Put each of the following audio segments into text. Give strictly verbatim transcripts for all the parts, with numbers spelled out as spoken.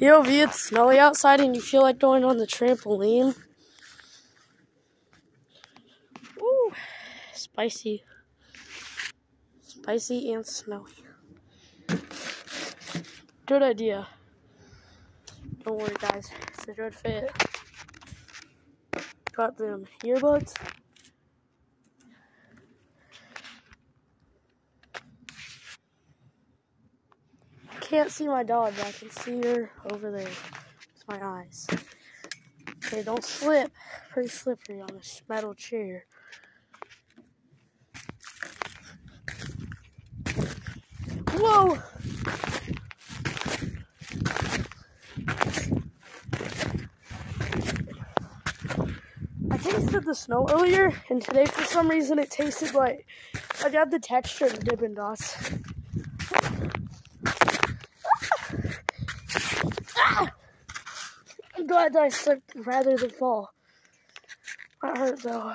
P O V, it's snowy outside and you feel like going on the trampoline. Ooh, spicy. Spicy and snowy. Good idea. Don't worry, guys. It's a good fit. Got them earbuds. Can't see my dog, but I can see her over there with my eyes. Okay, don't slip. Pretty slippery on this metal chair. Whoa! I tasted the snow earlier, and today for some reason it tasted like I got the texture of Dippin' Dots. I'm glad that I slipped rather than fall. That hurt though.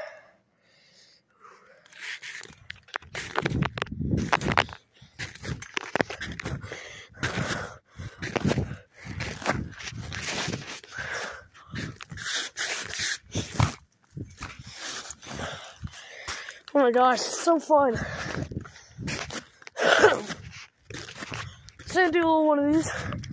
Oh my gosh, it's so fun. Let's do a little one of these.